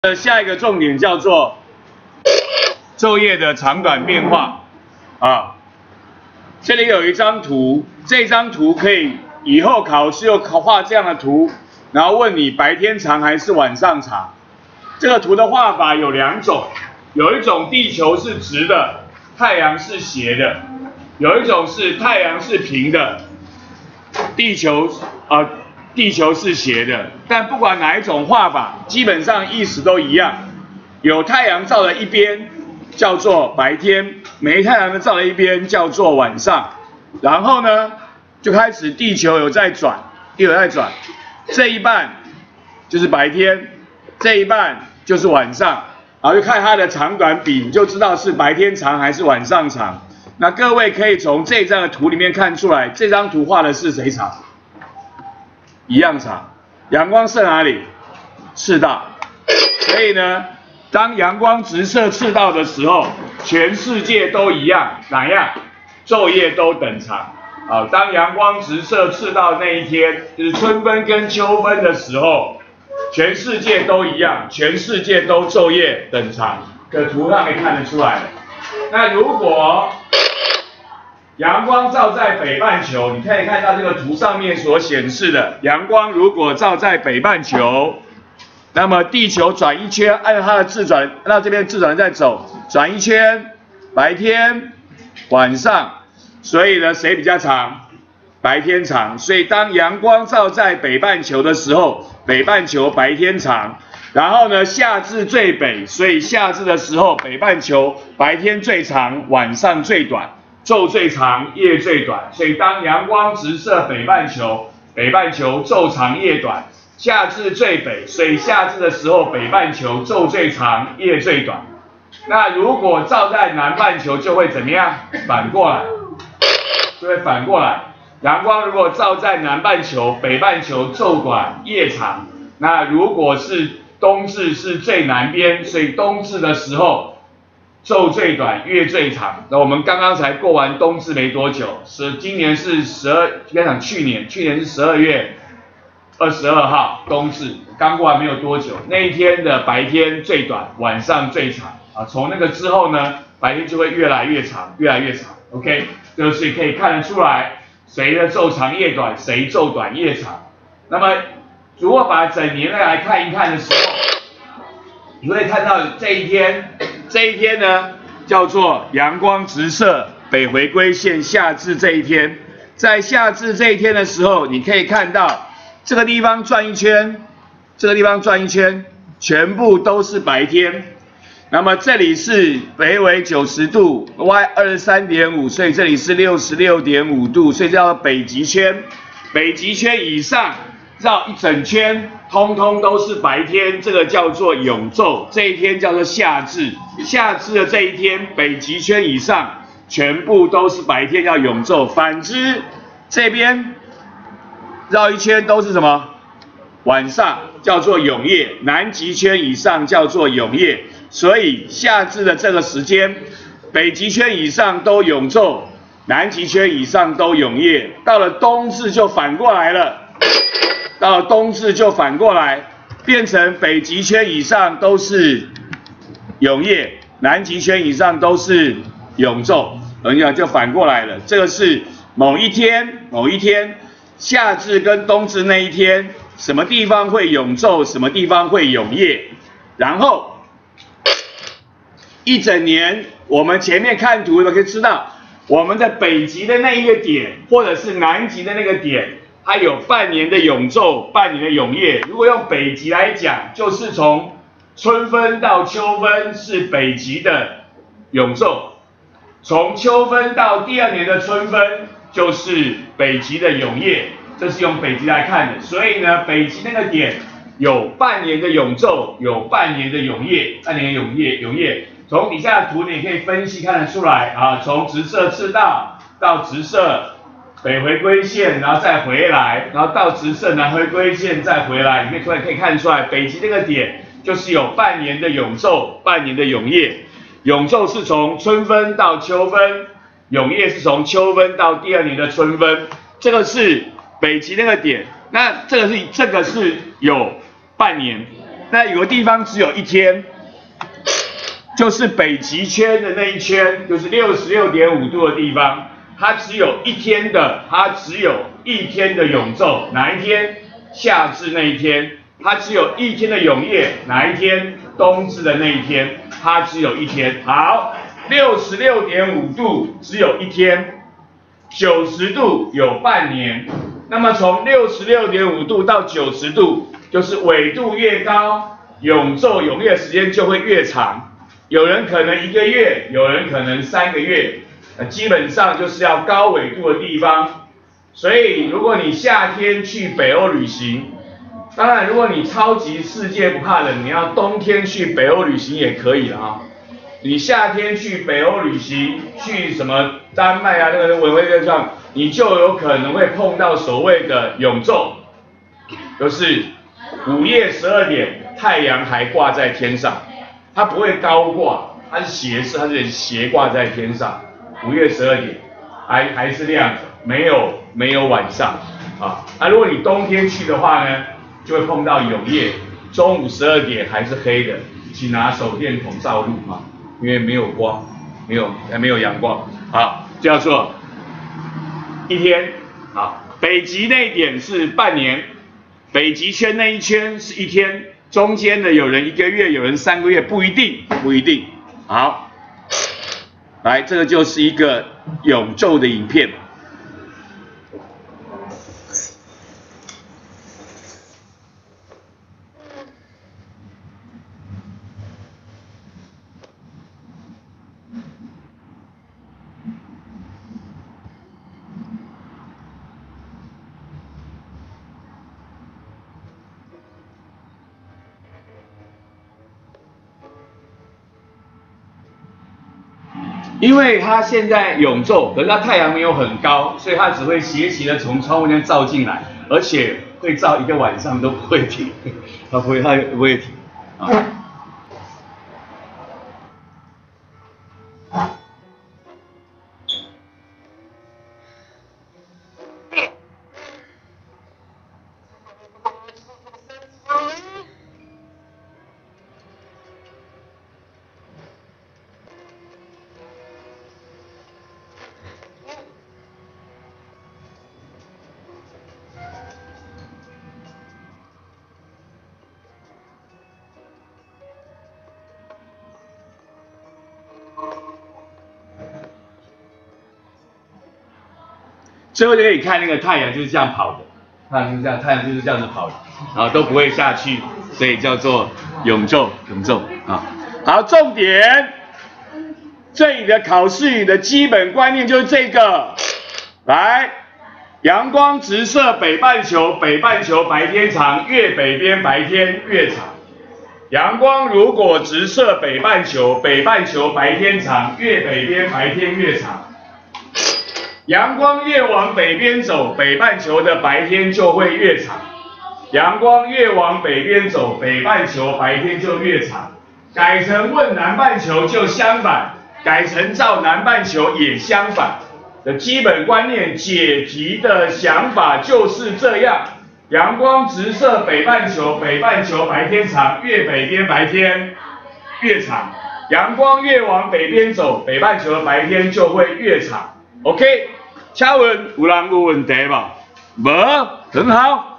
下一个重点叫做昼夜的长短变化啊。这里有一张图，这张图可以以后考试又画这样的图，然后问你白天长还是晚上长。这个图的画法有2种，有一种地球是直的，太阳是斜的；有一种是太阳是平的，地球是斜的。但不管哪一种画法，基本上意思都一样。有太阳照的一边叫做白天，没太阳的照的一边叫做晚上。然后呢，就开始地球有在转，这一半就是白天，这一半就是晚上。然后就看它的长短比，你就知道是白天长还是晚上长。那各位可以从这张的图里面看出来，这张图画的是谁长？一样长。阳光射哪里？赤道。所以呢，当阳光直射赤道的时候，全世界都一样，哪样？昼夜都等长。当阳光直射赤道那一天，就是春分跟秋分的时候，全世界都一样，全世界都昼夜等长。这图上可以看得出来。那如果阳光照在北半球，你可以看到这个图上面所显示的，阳光如果照在北半球，那么地球转一圈，按照它的自转，按照这边自转在走，转一圈，白天、晚上，所以呢，谁比较长？白天长。所以当阳光照在北半球的时候，北半球白天长。然后呢，夏至最北，所以夏至的时候，北半球白天最长，晚上最短。昼最长，夜最短，所以当阳光直射北半球，北半球昼长夜短。夏至最北，所以夏至的时候，北半球昼最长，夜最短。那如果照在南半球，就会怎么样？反过来，就会反过来。阳光如果照在南半球，北半球昼短夜长。那如果是冬至是最南边，所以冬至的时候，昼最短，夜最长。那我们刚刚才过完冬至没多久，今年是应该讲去年是12月22号冬至，刚过完没有多久。那一天的白天最短，晚上最长啊。从那个之后呢，白天就会越来越长，越来越长。OK， 就是可以看得出来谁的昼长夜短，谁昼短夜长。那么如果把整年来看一看的时候，你会看到这一天呢叫做阳光直射北回归线夏至这一天。在夏至这一天的时候，你可以看到这个地方转一圈，这个地方转一圈，全部都是白天。那么这里是北纬90度 ，Y 23.5，所以这里是66.5度，所以叫做北极圈。北极圈以上绕一整圈，通通都是白天，这个叫做永昼。这一天叫做夏至。夏至的这一天，北极圈以上全部都是白天，叫永昼。反之，这边绕一圈都是什么？晚上，叫做永夜。南极圈以上叫做永夜。所以夏至的这个时间，北极圈以上都永昼，南极圈以上都永夜。到了冬至就反过来了。到了冬至就反过来，变成北极圈以上都是永夜，南极圈以上都是永昼，就反过来了。这个是某一天，夏至跟冬至那一天，什么地方会永昼，什么地方会永夜。然后一整年，我们前面看图的可以知道，我们的北极的那一个点，或者是南极的那个点，它有半年的永昼，半年的永夜。如果用北极来讲，就是从春分到秋分是北极的永昼，从秋分到第2年的春分就是北极的永夜。这是用北极来看的，所以呢，北极那个点有半年的永昼，有半年的永夜，半年的永夜。从底下的图你可以分析看得出来啊，从直射赤道到直射北回归线，然后再回来，然后到直射南回归线再回来，你可以看出来，北极这个点就是有半年的永昼，半年的永夜。永昼是从春分到秋分，永夜是从秋分到第2年的春分。这个是北极那个点，那这个是有半年。 那有个地方只有一天，就是北极圈的那一圈，就是66.5度的地方，它只有一天的永昼，哪一天？夏至那一天。它只有一天的永夜，哪一天？冬至的那一天，它只有一天。好，66.5度只有一天，90度有半年。那么从66.5度到90度，就是纬度越高，永昼永夜时间就会越长。有人可能1个月，有人可能3个月，基本上就是要高纬度的地方。所以如果你夏天去北欧旅行，当然如果你超级世界不怕冷，你要冬天去北欧旅行也可以了啊。你夏天去北欧旅行，去什么丹麦啊那个挪威地方，你就有可能会碰到所谓的永昼，就是午夜12点，太阳还挂在天上，它不会高挂，它是斜视，它是斜挂在天上。午夜12点还是亮的，没有晚上啊。如果你冬天去的话呢，就会碰到永夜，中午12点还是黑的，请拿手电筒照路啊，因为没有光，还没有阳光啊，叫做一天啊。北极那一点是半年，北极圈那一圈是一天，中间的有人1个月，有人3个月，不一定。好，来，这个就是一个永昼的影片。因为它现在永昼，可是它太阳没有很高，所以它只会斜斜的从窗户那边照进来，而且会照1个晚上都不会停，它不会停啊。最后就可以看那个太阳就是这样跑的，太阳就是这样子跑的，然后都不会下去，所以叫做永昼啊。好，重点，这里的考试语的基本观念就是这个，来，阳光直射北半球，北半球白天长，越北边白天越长。阳光如果直射北半球，北半球白天长，越北边白天越长。阳光越往北边走，北半球的白天就会越长；阳光越往北边走，北半球白天就越长。改成问南半球就相反，改成照南半球也相反的基本观念。解题的想法就是这样：阳光直射北半球，北半球白天长，越北边白天越长。阳光越往北边走，北半球的白天就会越长。OK， 请问有人有问题吗？没，很好。